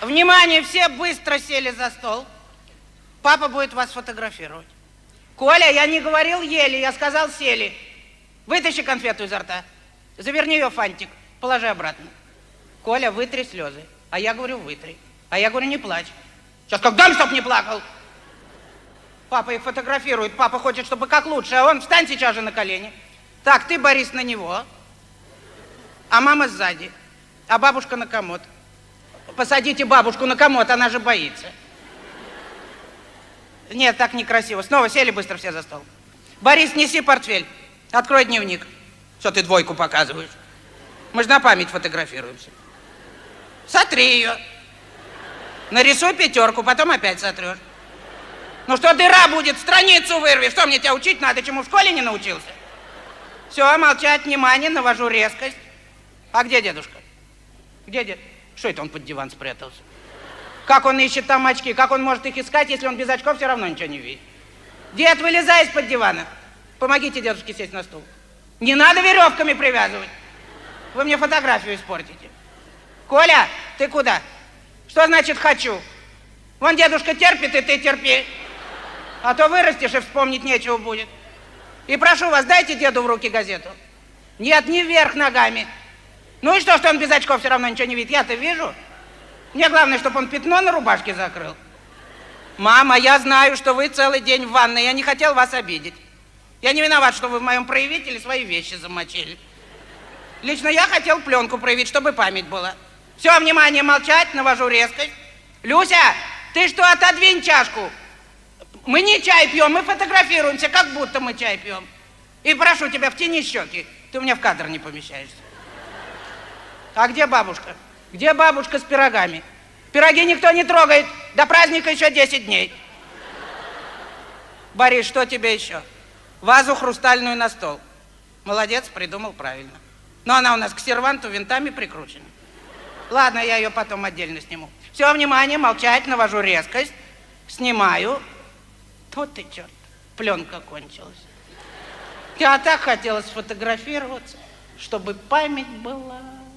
Внимание, все быстро сели за стол. Папа будет вас фотографировать. Коля, я не говорил ели, я сказал сели. Вытащи конфету изо рта. Заверни ее в фантик, положи обратно. Коля, вытри слезы. А я говорю, вытри. А я говорю, не плачь. Сейчас как дам, чтоб не плакал. Папа их фотографирует. Папа хочет, чтобы как лучше. А он, встань сейчас же на колени. Так, ты, Борис, на него. А мама сзади. А бабушка на комод. Посадите бабушку на комод, она же боится. Нет, так некрасиво. Снова сели быстро все за стол. Борис, неси портфель. Открой дневник. Что ты двойку показываешь? Мы же на память фотографируемся. Сотри ее. Нарисуй пятерку, потом опять сотрешь. Ну что дыра будет, страницу вырви. Что мне тебя учить надо, чему в школе не научился? Все, молчать, внимание, навожу резкость. А где дедушка? Где дед? Что это он под диван спрятался? Как он ищет там очки? Как он может их искать, если он без очков все равно ничего не видит? Дед, вылезай из-под дивана. Помогите дедушке сесть на стул. Не надо веревками привязывать. Вы мне фотографию испортите. Коля, ты куда? Что значит хочу? Вон дедушка терпит, и ты терпи. А то вырастешь, и вспомнить нечего будет. И прошу вас, дайте деду в руки газету. Нет, не вверх ногами. Ну и что он без очков все равно ничего не видит? Я-то вижу. Мне главное, чтобы он пятно на рубашке закрыл. Мама, я знаю, что вы целый день в ванной. Я не хотел вас обидеть. Я не виноват, что вы в моем проявителе свои вещи замочили. Лично я хотел пленку проявить, чтобы память была. Все, внимание, молчать, навожу резкость. Люся, ты что, отодвинь чашку. Мы не чай пьем, мы фотографируемся, как будто мы чай пьем. И прошу тебя, втяни щеки. Ты у меня в кадр не помещаешься. А где бабушка? Где бабушка с пирогами? Пироги никто не трогает. До праздника еще 10 дней. Борис, что тебе еще? Вазу хрустальную на стол. Молодец, придумал правильно. Но она у нас к серванту винтами прикручена. Ладно, я ее потом отдельно сниму. Все, внимание, молчать, навожу резкость. Снимаю. Вот ты, черт, пленка кончилась. Я так хотела сфотографироваться, чтобы память была.